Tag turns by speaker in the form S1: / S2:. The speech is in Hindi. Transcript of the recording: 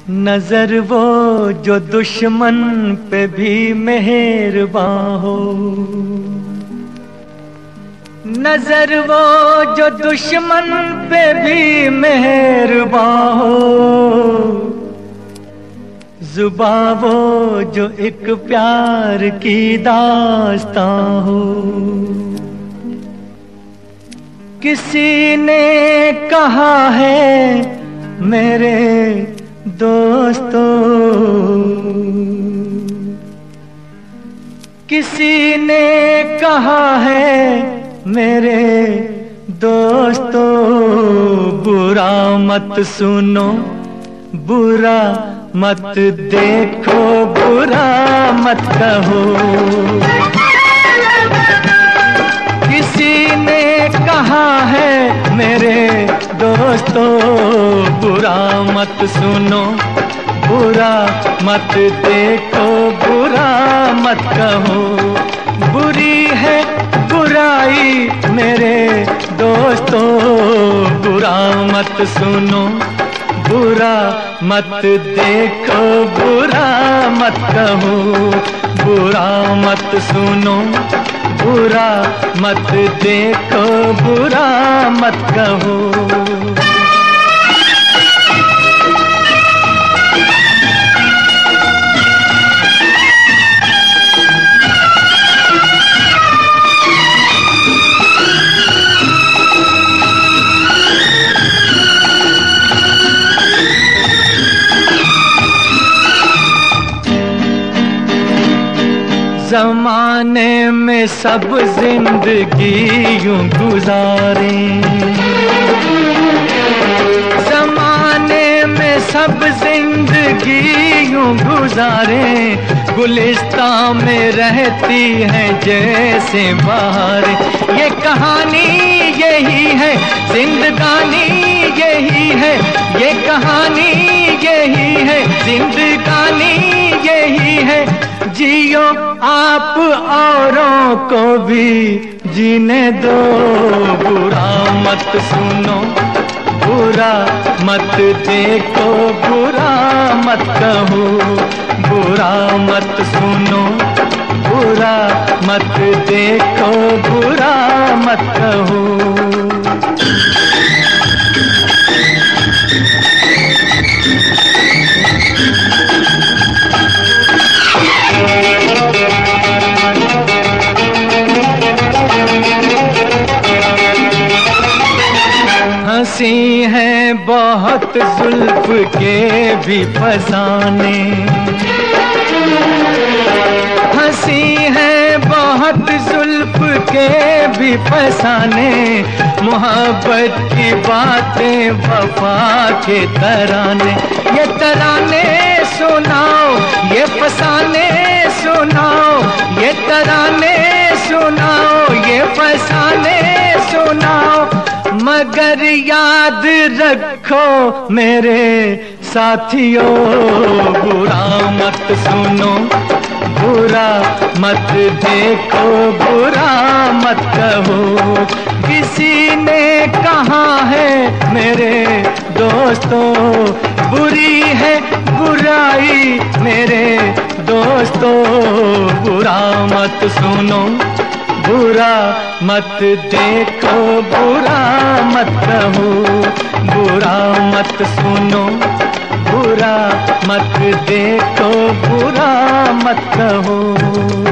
S1: नजर वो जो दुश्मन पे भी मेहरबान हो, नजर वो जो दुश्मन पे भी मेहरबान हो, जुबां वो जो एक प्यार की दास्तां हो। किसी ने कहा है मेरे दोस्तों, किसी ने कहा है मेरे दोस्तों, बुरा मत सुनो बुरा मत देखो बुरा मत कहो। किसी ने कहा है मेरे दोस्तों, बुरा मत सुनो बुरा मत देखो बुरा मत कहो। बुरी है बुराई मेरे दोस्तों, बुरा मत सुनो बुरा मत देखो बुरा मत कहो। बुरा मत सुनो बुरा मत देखो बुरा मत कहो। ज़माने में सब जिंदगी यूं गुजारे, ज़माने में सब जिंदगी यूं गुजारे, गुलिस्तां में रहती है जैसे बहारें। ये कहानी यही है जिंदगानी यही है, ये कहानी यही है जिंदगानी यही है। जियो आप औरों को भी जीने दो, बुरा मत सुनो बुरा मत देखो बुरा मत कहो। बुरा मत सुनो बुरा मत देखो बुरा मत कहो। हंसी है बहुत जुल्फ के भी फसाने, हंसी है बहुत जुल्फ के भी फसाने। मोहब्बत की बातें वफा के तराने, ये तराने सुनाओ ये फसाने सुनाओ, ये तराने सुनाओ ये फसाने सुनाओ। मगर याद रखो मेरे साथियों, बुरा मत सुनो बुरा मत देखो बुरा मत कहो। किसी ने कहा है मेरे दोस्तों, बुरी है बुराई मेरे दोस्तों, बुरा मत सुनो बुरा मत देखो बुरा मत कहो। बुरा मत सुनो बुरा मत देखो बुरा मत कहो।